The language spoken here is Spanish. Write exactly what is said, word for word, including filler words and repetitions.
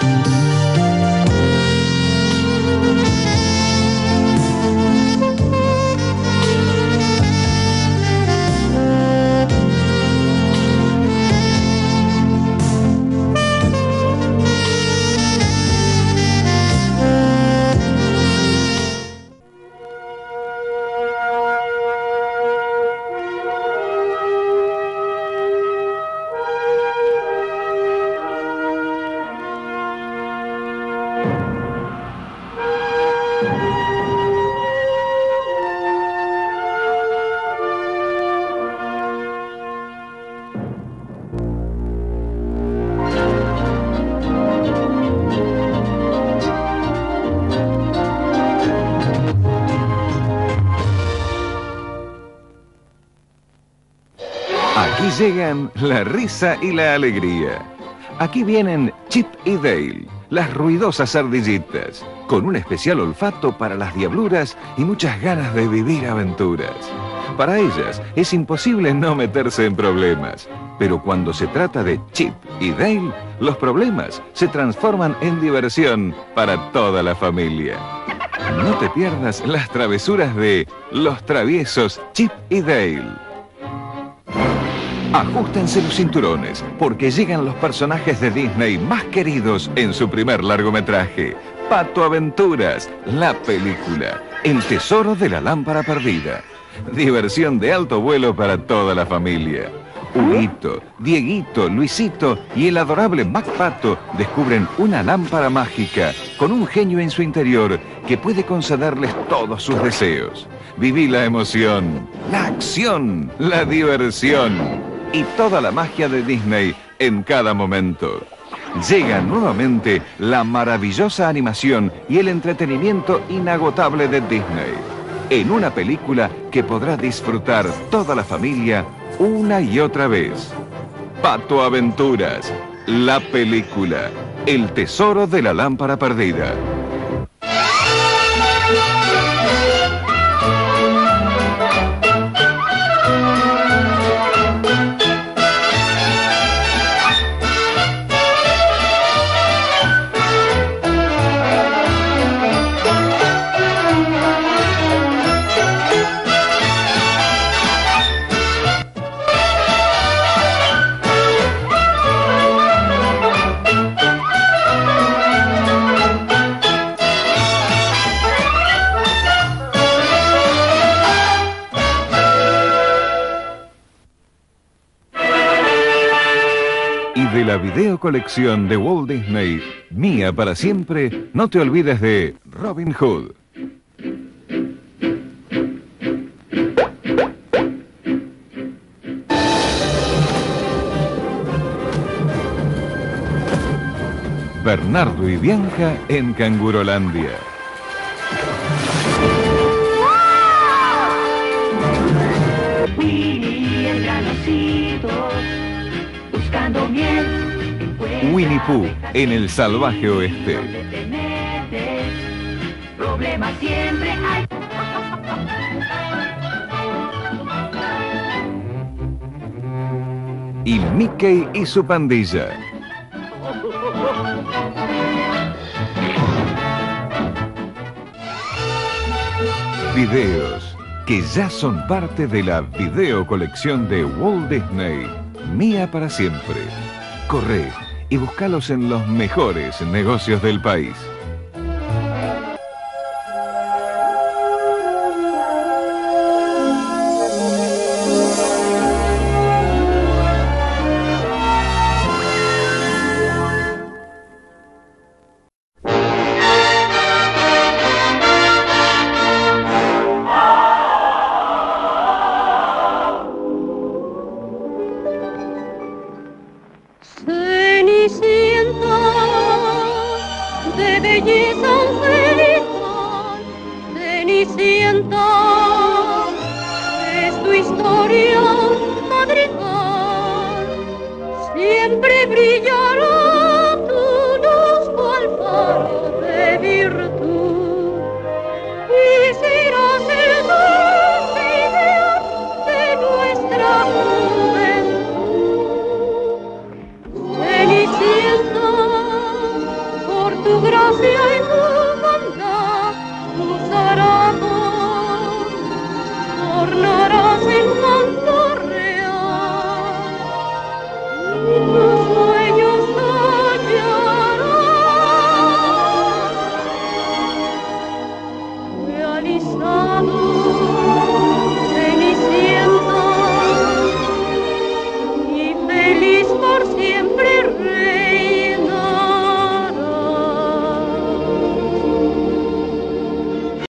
Aquí llegan la risa y la alegría. Aquí vienen Chip y Dale, las ruidosas ardillitas, con un especial olfato para las diabluras y muchas ganas de vivir aventuras. Para ellas es imposible no meterse en problemas, pero cuando se trata de Chip y Dale, los problemas se transforman en diversión para toda la familia. No te pierdas las travesuras de los traviesos Chip y Dale. Ajustense los cinturones, porque llegan los personajes de Disney más queridos en su primer largometraje. Pato Aventuras, la película, El tesoro de la lámpara perdida. Diversión de alto vuelo para toda la familia. Huguito, Dieguito, Luisito y el adorable Mac Pato descubren una lámpara mágica con un genio en su interior que puede concederles todos sus deseos. Viví la emoción, la acción, la diversión y toda la magia de Disney en cada momento. Llega nuevamente la maravillosa animación y el entretenimiento inagotable de Disney, en una película que podrá disfrutar toda la familia una y otra vez. Pato Aventuras, la película, El tesoro de la lámpara perdida. De la videocolección de Walt Disney, Mía para siempre, no te olvides de Robin Hood. Bernardo y Bianca en Cangurolandia. Winnie el gran osito, buscando miel. Winnie Pooh en el salvaje oeste. Donde te metes, problemas siempre hay. Y Mickey y su pandilla. Videos que ya son parte de la videocolección de Walt Disney, Mía para siempre. Corre y búscalos en los mejores negocios del país. tu gracia y